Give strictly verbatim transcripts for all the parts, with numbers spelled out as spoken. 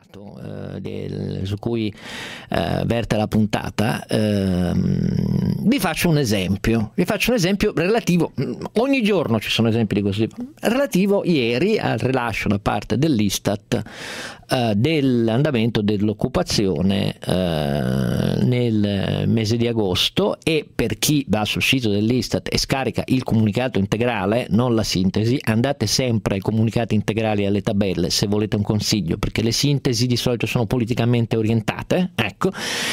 dato eh, del, su cui eh, verte la puntata, eh, vi faccio un esempio, vi faccio un esempio relativo, ogni giorno ci sono esempi di questo tipo, relativo ieri al rilascio da parte dell'Istat eh, dell'andamento dell'occupazione eh, nel mese di agosto. E per chi va sul sito dell'Istat e scarica il comunicato integrale, non la sintesi, andate sempre ai comunicati integrali e alle tabelle se volete un consiglio, perché le sintesi di solito sono politicamente orientate, ecco.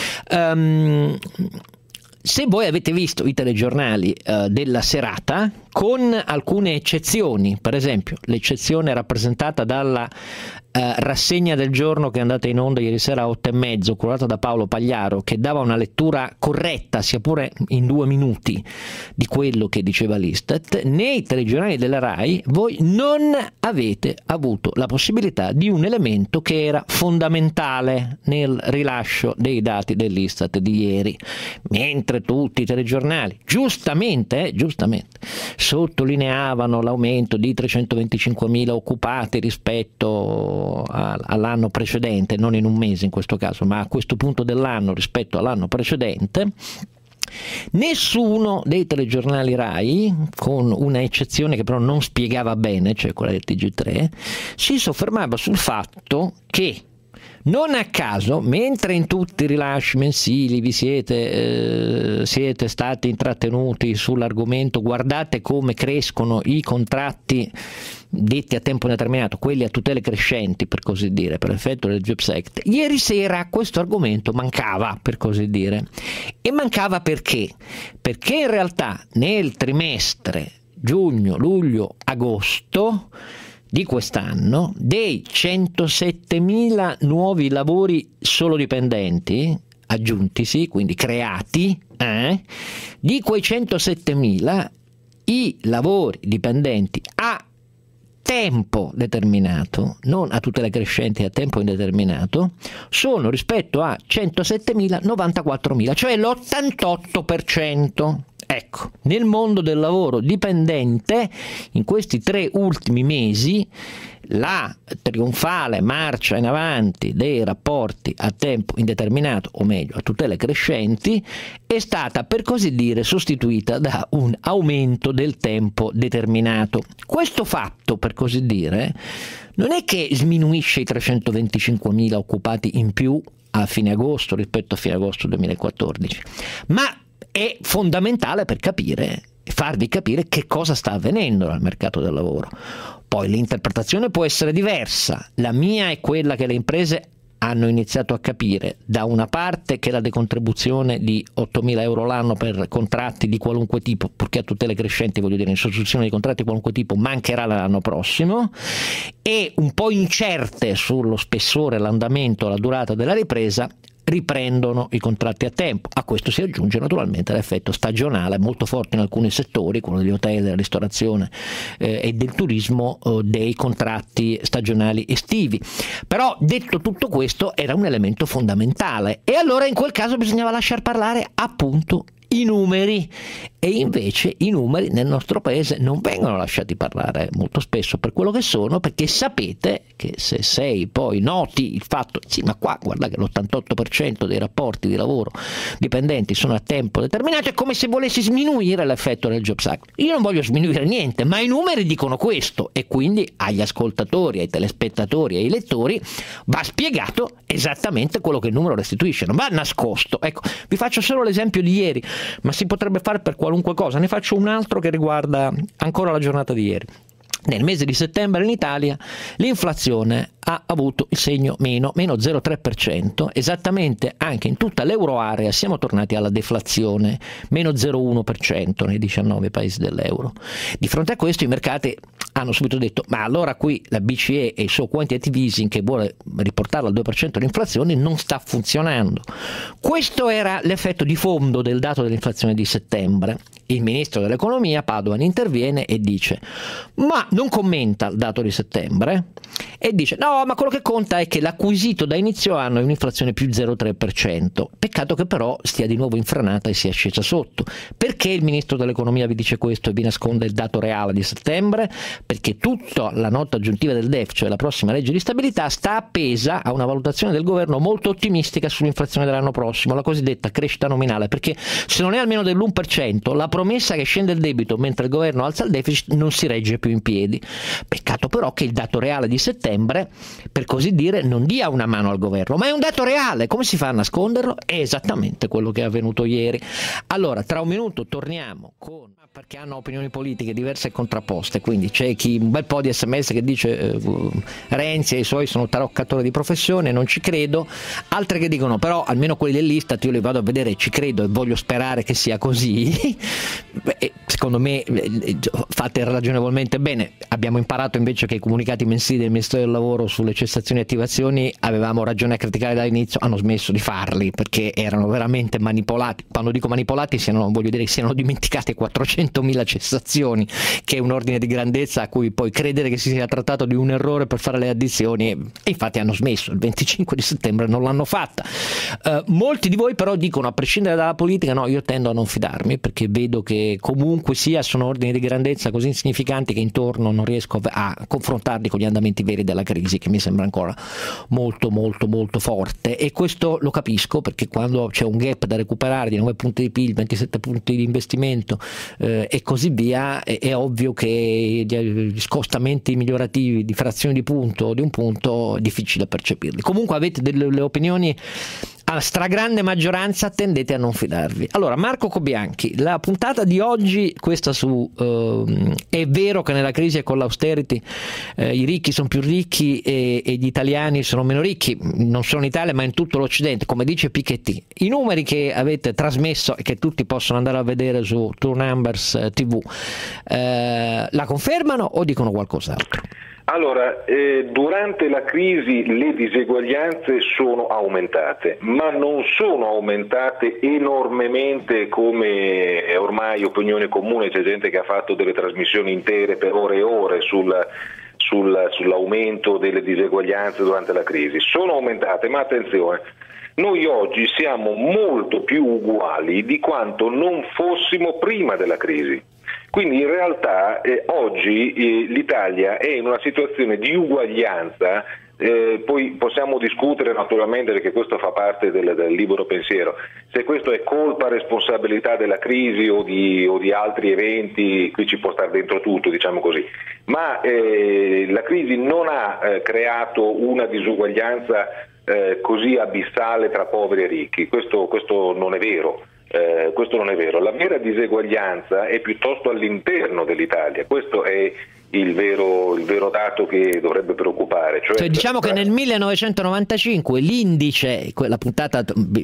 Um, se voi avete visto i telegiornali uh, della serata, con alcune eccezioni, per esempio l'eccezione rappresentata dalla uh, rassegna del giorno che è andata in onda ieri sera a otto e mezzo, curata da Paolo Pagliaro, che dava una lettura corretta, sia pure in due minuti, di quello che diceva l'Istat, nei telegiornali della RAI voi non avete avuto la possibilità di un elemento che era fondamentale nel rilascio dei dati dell'Istat di ieri, mentre tutti i telegiornali, giustamente, eh, giustamente, sottolineavano l'aumento di trecentoventicinquemila occupati rispetto a, all'anno precedente, non in un mese in questo caso, ma a questo punto dell'anno rispetto all'anno precedente. Nessuno dei telegiornali RAI, con una eccezione che però non spiegava bene, cioè quella del T G tre, si soffermava sul fatto che non a caso, mentre in tutti i rilasci mensili vi siete, eh, siete stati intrattenuti sull'argomento guardate come crescono i contratti detti a tempo indeterminato, quelli a tutele crescenti per così dire, per effetto del Jobs Act, ieri sera questo argomento mancava, per così dire. E mancava perché? Perché in realtà nel trimestre giugno, luglio, agosto di quest'anno, dei centosettemila nuovi lavori solo dipendenti aggiuntisi, quindi creati, eh, di quei centosettemila i lavori dipendenti a tempo determinato, non a tutela crescente, a tempo indeterminato, sono rispetto a centosettemila novantaquattromila, cioè l'ottantotto per cento. Ecco, nel mondo del lavoro dipendente, in questi tre ultimi mesi, la trionfale marcia in avanti dei rapporti a tempo indeterminato, o meglio a tutele crescenti, è stata per così dire sostituita da un aumento del tempo determinato. Questo fatto, per così dire, non è che sminuisce i trecentoventicinquemila occupati in più a fine agosto rispetto a fine agosto duemilaquattordici, ma è fondamentale per capire, farvi capire che cosa sta avvenendo nel mercato del lavoro. Poi l'interpretazione può essere diversa, la mia è quella che le imprese hanno iniziato a capire, da una parte che la decontribuzione di ottomila euro l'anno per contratti di qualunque tipo, purché a tutele crescenti, voglio dire in sostituzione di contratti di qualunque tipo, mancherà l'anno prossimo, e un po' incerte sullo spessore, l'andamento, la durata della ripresa, riprendono i contratti a tempo. A questo si aggiunge naturalmente l'effetto stagionale molto forte in alcuni settori, quello degli hotel, della ristorazione eh, e del turismo, eh, dei contratti stagionali estivi. Però detto tutto questo era un elemento fondamentale, e allora in quel caso bisognava lasciar parlare appunto i numeri, e invece i numeri nel nostro paese non vengono lasciati parlare molto spesso per quello che sono, perché sapete che se sei poi noti il fatto, sì ma qua guarda che l'ottantotto per cento dei rapporti di lavoro dipendenti sono a tempo determinato, è come se volessi sminuire l'effetto del Jobs Act. Io non voglio sminuire niente, ma i numeri dicono questo, e quindi agli ascoltatori, ai telespettatori, ai lettori va spiegato esattamente quello che il numero restituisce, non va nascosto. Ecco, vi faccio solo l'esempio di ieri, ma si potrebbe fare per qualunque cosa. Ne faccio un altro che riguarda ancora la giornata di ieri. Nel mese di settembre in Italia l'inflazione ha avuto il segno meno, meno zero virgola tre per cento, esattamente anche in tutta l'euroarea siamo tornati alla deflazione, meno zero virgola uno per cento nei diciannove paesi dell'euro. Di fronte a questo i mercati hanno subito detto ma allora qui la B C E e il suo quantitative easing che vuole riportarlo al due per cento l'inflazione non sta funzionando. Questo era l'effetto di fondo del dato dell'inflazione di settembre. Il ministro dell'economia Padoan interviene e dice ma non commenta il dato di settembre e dice no, ma quello che conta è che l'acquisito da inizio anno è un'inflazione più zero virgola tre per cento. Peccato che però stia di nuovo infranata e sia scesa sotto. Perché il ministro dell'economia vi dice questo e vi nasconde il dato reale di settembre? Perché tutta la nota aggiuntiva del D E F, cioè la prossima legge di stabilità, sta appesa a una valutazione del governo molto ottimistica sull'inflazione dell'anno prossimo, la cosiddetta crescita nominale, perché se non è almeno dell'uno per cento la promessa che scende il debito mentre il governo alza il deficit non si regge più in piedi. Peccato però che il dato reale di settembre, per così dire, non dia una mano al governo, ma è un dato reale. Come si fa a nasconderlo? È esattamente quello che è avvenuto ieri. Allora, tra un minuto torniamo con, perché hanno opinioni politiche diverse e contrapposte, quindi c'è chi un bel po' di sms che dice eh, Renzi e i suoi sono taroccatori di professione, non ci credo, altre che dicono però almeno quelli dell'Istat io li vado a vedere e ci credo e voglio sperare che sia così. Beh, secondo me fate ragionevolmente bene. Abbiamo imparato invece che i comunicati mensili del Ministero del Lavoro sulle cessazioni e attivazioni avevamo ragione a criticare dall'inizio, hanno smesso di farli perché erano veramente manipolati. Quando dico manipolati siano, voglio dire che siano dimenticate quattrocentomila cessazioni, che è un ordine di grandezza a cui poi credere che si sia trattato di un errore per fare le addizioni, e infatti hanno smesso il venticinque di settembre, non l'hanno fatta. Uh, molti di voi però dicono, a prescindere dalla politica, no, io tendo a non fidarmi perché vedo che comunque sia sono ordini di grandezza così insignificanti che intorno non riesco a confrontarli con gli andamenti veri della crisi, che mi sembra ancora molto molto molto forte. E questo lo capisco perché quando c'è un gap da recuperare di nove punti di P I L, ventisette punti di investimento eh, e così via, è, è ovvio che gli scostamenti migliorativi di frazioni di punto o di un punto è difficile percepirli. Comunque avete delle, delle opinioni, a stragrande maggioranza tendete a non fidarvi. Allora, Marco Cobianchi, la puntata di oggi, questa su uh, è vero che nella crisi e con l'austerity uh, i ricchi sono più ricchi e, e gli italiani sono meno ricchi, non solo in Italia ma in tutto l'Occidente, come dice Piketty. I numeri che avete trasmesso e che tutti possono andare a vedere su True Numbers T V uh, la confermano o dicono qualcos'altro? Allora, eh, durante la crisi le diseguaglianze sono aumentate, ma non sono aumentate enormemente come è ormai opinione comune. C'è gente che ha fatto delle trasmissioni intere per ore e ore sul, sul, sull'aumento delle diseguaglianze durante la crisi. Sono aumentate, ma attenzione, noi oggi siamo molto più uguali di quanto non fossimo prima della crisi. Quindi in realtà eh, oggi eh, l'Italia è in una situazione di uguaglianza, eh, poi possiamo discutere naturalmente, perché questo fa parte del, del libero pensiero, se questo è colpa, responsabilità della crisi o di, o di altri eventi, qui ci può stare dentro tutto, diciamo così, ma eh, la crisi non ha eh, creato una disuguaglianza eh, così abissale tra poveri e ricchi, questo, questo non è vero. Eh, questo non è vero, la vera diseguaglianza è piuttosto all'interno dell'Italia, questo è il vero, il vero dato che dovrebbe preoccupare. Cioè, cioè diciamo che nel millenovecentonovantacinque l'indice, la puntata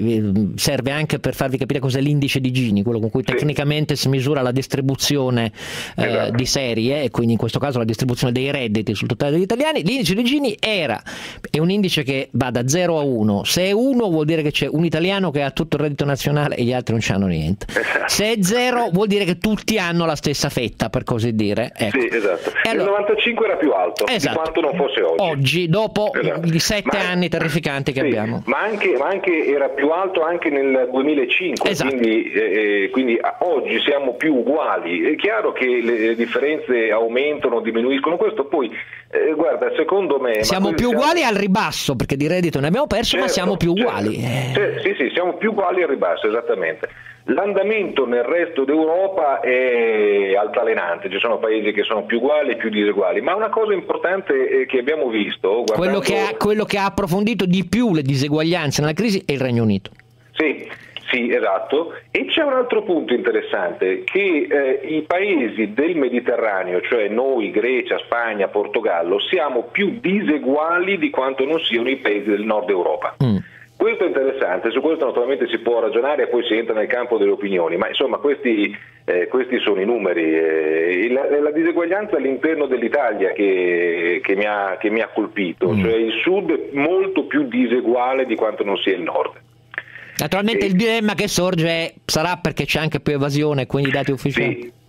serve anche per farvi capire cos'è l'indice di Gini, quello con cui sì. tecnicamente si misura la distribuzione eh, esatto. di serie, e quindi in questo caso la distribuzione dei redditi sul totale degli italiani. L'indice di Gini era, è un indice che va da zero a uno, se è uno vuol dire che c'è un italiano che ha tutto il reddito nazionale e gli altri non c'hanno niente, esatto. se è zero vuol dire che tutti hanno la stessa fetta, per così dire. Ecco. Sì, esatto. Allora, il novantacinque era più alto esatto. di quanto non fosse oggi. Oggi, dopo esatto. i sette ma, anni terrificanti che sì, abbiamo. Ma anche, ma anche era più alto anche nel duemilacinque, esatto. quindi, eh, quindi oggi siamo più uguali. È chiaro che le differenze aumentano, diminuiscono, questo poi, eh, guarda, secondo me... Siamo ma più siamo... uguali al ribasso, perché di reddito ne abbiamo perso, certo, ma siamo più certo. uguali. Certo. Sì, sì, siamo più uguali al ribasso, esattamente. L'andamento nel resto d'Europa è altalenante, ci sono paesi che sono più uguali e più diseguali, ma una cosa importante che abbiamo visto... Guardando... Quello che ha, quello che ha approfondito di più le diseguaglianze nella crisi è il Regno Unito. Sì, sì, esatto. E c'è un altro punto interessante, che eh, i paesi del Mediterraneo, cioè noi, Grecia, Spagna, Portogallo, siamo più diseguali di quanto non siano i paesi del nord Europa. Mm. Questo è interessante, su questo naturalmente si può ragionare e poi si entra nel campo delle opinioni, ma insomma questi, eh, questi sono i numeri. Eh, la, la diseguaglianza all'interno dell'Italia che, che, mi ha, che mi ha colpito, mm. cioè il sud è molto più diseguale di quanto non sia il nord. Naturalmente e, il dilemma che sorge è, sarà perché c'è anche più evasione, quindi i dati ufficiali? Sì,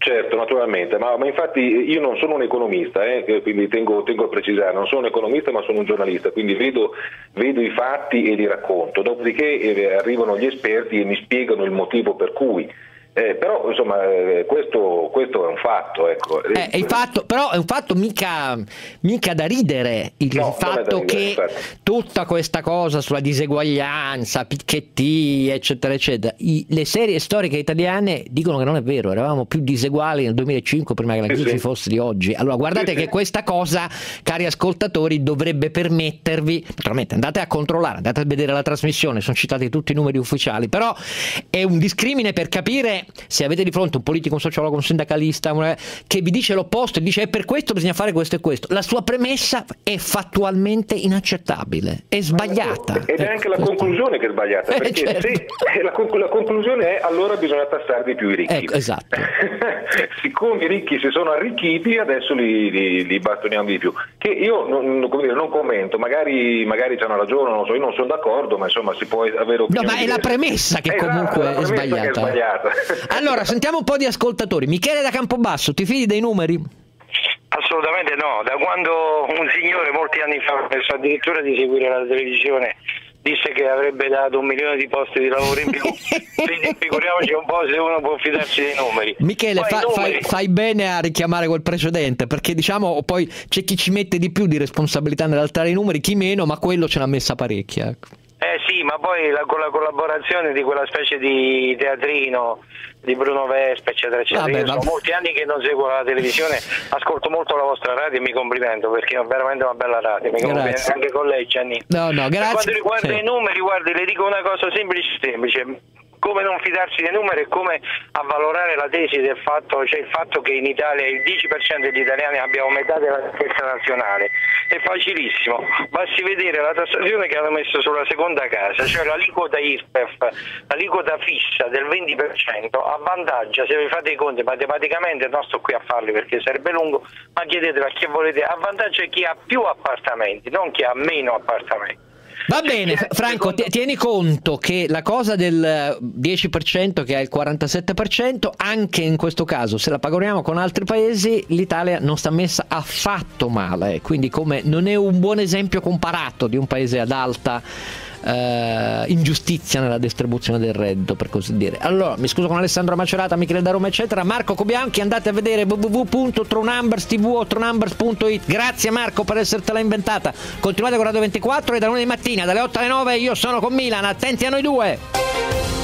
Certo, naturalmente, ma, ma infatti io non sono un economista, eh, quindi tengo, tengo a precisare, non sono un economista ma sono un giornalista, quindi vedo, vedo i fatti e li racconto, dopodiché eh, arrivano gli esperti e mi spiegano il motivo per cui. Eh, però insomma eh, questo, questo è un fatto, ecco. Eh, è il fatto, però è un fatto mica, mica da ridere il no, fatto ridere, che infatti. Tutta questa cosa sulla diseguaglianza, Piketty eccetera eccetera, I, le serie storiche italiane dicono che non è vero, eravamo più diseguali nel duemilacinque prima che la crisi sì, sì. fosse di oggi. Allora guardate sì, che sì. questa cosa, cari ascoltatori, dovrebbe permettervi, naturalmente andate a controllare, andate a vedere la trasmissione, sono citati tutti i numeri ufficiali, però è un discrimine per capire se avete di fronte un politico, un sociologo, un sindacalista una, che vi dice l'opposto e dice è per questo bisogna fare questo e questo, la sua premessa è fattualmente inaccettabile, è sbagliata. Ed è anche la conclusione che è sbagliata, perché eh, certo. se la, la conclusione è allora bisogna tassare di più i ricchi. Ecco, esatto. Siccome i ricchi si sono arricchiti adesso li, li, li bastoniamo di più, che io non, come dire, non commento, magari, magari c'hanno ragione, non so, io non sono d'accordo, ma insomma si può avere opinioni. No, ma è la premessa che esatto, comunque la è sbagliata. Che è sbagliata. Allora, sentiamo un po' di ascoltatori. Michele da Campobasso, ti fidi dei numeri? Assolutamente no, da quando un signore molti anni fa ha messo addirittura di seguire la televisione, disse che avrebbe dato un milione di posti di lavoro in più, quindi figuriamoci un po' se uno può fidarsi dei numeri. Michele, fa, numeri... Fai, fai bene a richiamare quel precedente, perché diciamo poi c'è chi ci mette di più di responsabilità nell'altare i numeri, chi meno, ma quello ce l'ha messa parecchia. Ecco. Eh sì, ma poi la, con la collaborazione di quella specie di teatrino di Bruno Vespa eccetera eccetera. Vabbè, io sono molti anni che non seguo la televisione, ascolto molto la vostra radio e mi complimento perché è veramente una bella radio, mi complimento anche con lei Gianni. No, no, grazie. Per quanto riguarda sì. i numeri, guardi, le dico una cosa semplice semplice. Come non fidarsi dei numeri e come avvalorare la tesi del fatto, cioè il fatto che in Italia il dieci per cento degli italiani abbiano metà della ricchezza nazionale. È facilissimo, basti vedere la tassazione che hanno messo sulla seconda casa, cioè l'aliquota I R P E F, l'aliquota fissa del venti per cento, avvantaggia, se vi fate i conti matematicamente, non sto qui a farli perché sarebbe lungo, ma chiedetelo a chi volete, avvantaggia chi ha più appartamenti, non chi ha meno appartamenti. Va bene, Franco, tieni conto che la cosa del dieci per cento che ha il quarantasette per cento, anche in questo caso, se la paragoniamo con altri paesi, l'Italia non sta messa affatto male, quindi come non è un buon esempio comparato di un paese ad alta Uh, ingiustizia nella distribuzione del reddito, per così dire. Allora, mi scuso con Alessandro Macerata, Michele da Roma eccetera, Marco Cobianchi, andate a vedere w w w punto trunumbers t v o trunumbers punto it. Grazie Marco per essertela inventata. Continuate con Radio ventiquattro e da lunedì mattina dalle otto alle nove io sono con Milan, attenti a noi due.